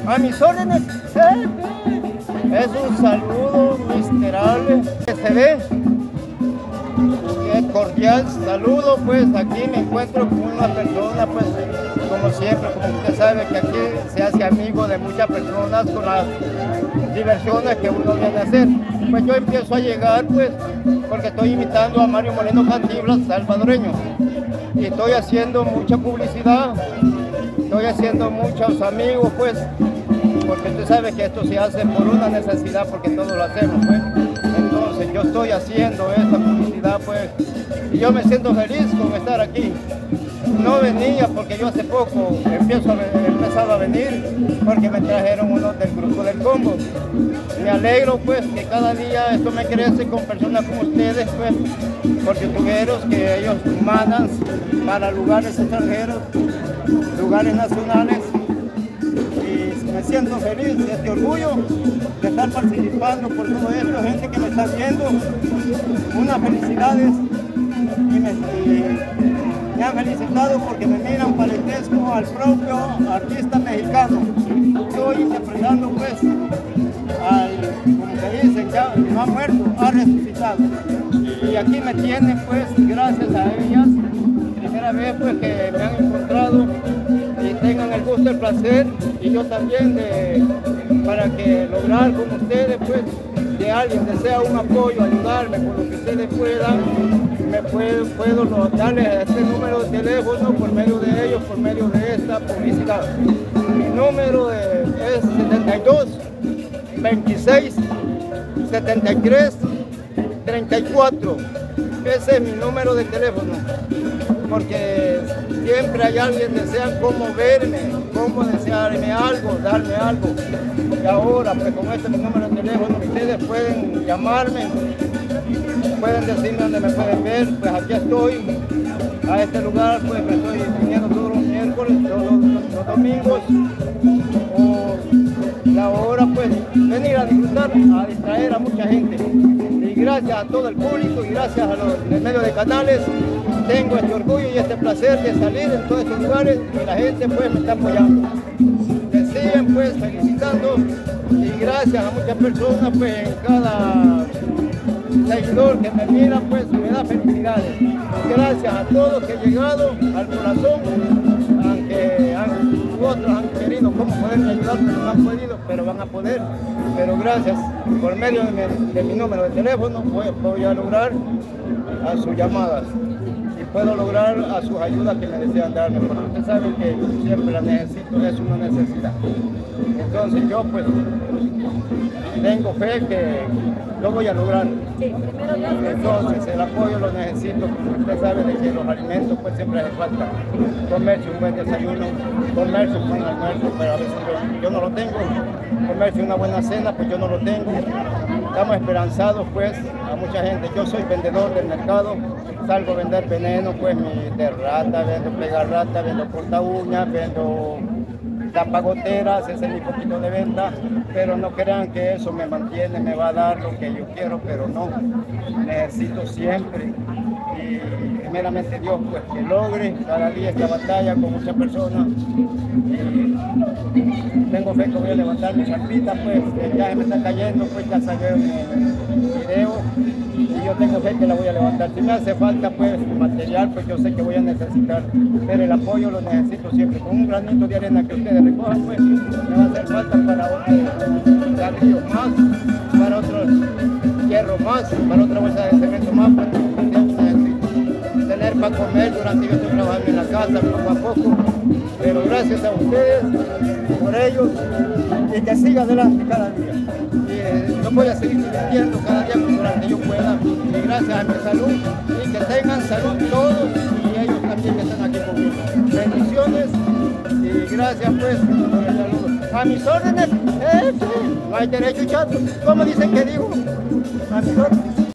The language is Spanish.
A mis órdenes, es un saludo miserable que se ve. Qué cordial saludo, pues aquí me encuentro con una persona, pues como siempre, como usted sabe que aquí se hace amigo de muchas personas con las diversiones que uno viene a hacer. Pues yo empiezo a llegar, pues, porque estoy imitando a Mario Moreno Cantinflas, salvadoreño, y estoy haciendo mucha publicidad, estoy haciendo muchos amigos, pues, porque usted sabe que esto se hace por una necesidad, porque todos lo hacemos, pues. Entonces yo estoy haciendo esta publicidad, pues, y yo me siento feliz con estar aquí. No venía porque yo hace poco he empezado a venir porque me trajeron uno del grupo del Combo. Me alegro, pues, que cada día esto me crece con personas como ustedes, pues, por youtuberos que ellos mandan para lugares extranjeros, lugares nacionales. Me siento feliz de este orgullo de estar participando por todo esto, gente que me está viendo, unas felicidades y me han felicitado porque me miran parentesco al propio artista mexicano. Estoy interpretando, pues, como que dicen, ya no ha muerto, ha resucitado. Y aquí me tienen, pues, gracias a ellas, primera vez, pues, que me han encontrado y tengan el gusto, el placer, y yo también para que lograr con ustedes, pues, que alguien desea un apoyo, ayudarme con lo que ustedes puedan, puedo darles este número de teléfono por medio de ellos, por medio de esta publicidad. Mi número es 72 26 73 34. Ese es mi número de teléfono, porque siempre hay alguien que desea cómo verme, cómo desearme algo, darme algo. Y ahora, pues con este mi número de teléfono, ustedes pueden llamarme, pueden decirme dónde me pueden ver. Pues aquí estoy, a este lugar, pues me estoy viniendo todos los miércoles, todos los domingos, o la hora, pues venir a disfrutar, a distraer a mucha gente. Y gracias a todo el público y gracias a los medios de canales, tengo este orgullo y este placer de salir en todos estos lugares y la gente, pues, me está apoyando. Me siguen, pues, felicitando y gracias a muchas personas, pues, en cada seguidor que me mira, pues, me da felicidades. Gracias a todos que han llegado al corazón, aunque otros han querido cómo poderme ayudar, pero no han podido, pero van a poder. Pero gracias, por medio de mi número de teléfono, voy a lograr a sus llamadas y puedo lograr a sus ayudas que me desean darme, porque usted sabe que siempre la necesito, es una necesidad. Entonces yo, pues, tengo fe que lo voy a lograr. Sí, entonces el apoyo lo necesito, porque usted sabe de que los alimentos, pues, siempre hace falta. Comerse un buen desayuno, comerse un buen almuerzo, pero a veces yo no lo tengo. Comerse una buena cena, pues yo no lo tengo. Estamos esperanzados, pues, a mucha gente. Yo soy vendedor del mercado, salgo a vender veneno, pues, de rata, vendo pegar rata, vendo corta uñas, vendo tapagoteras, ese es mi poquito de venta, pero no crean que eso me mantiene, me va a dar lo que yo quiero, pero no, necesito siempre, y primeramente Dios, pues, que logre cada día esta batalla con muchas personas, y tengo fe que voy a levantar mi champita, pues, ya se me está cayendo, pues ya salió en el video, y yo tengo fe que la voy a levantar. Si me hace falta, pues, material, pues yo sé que voy a necesitar, pero el apoyo lo necesito siempre. Con un granito de arena que ustedes recojan, pues, me va a hacer falta para otros ladrillos más, para otros hierros más, para otra bolsa de cemento más, pues siempre necesito tener para comer durante yo estoy trabajando en la casa, poco a poco, pero gracias a ustedes, por ellos, y que siga adelante cada día. Yo voy a seguir divirtiendo cada día durante yo pueda, y gracias a mi salud, y que tengan salud todos, y ellos también que están aquí conmigo. Bendiciones, y gracias, pues, por el saludo. A mis órdenes, no hay derecho chato, ¿cómo dicen que digo? A mis órdenes.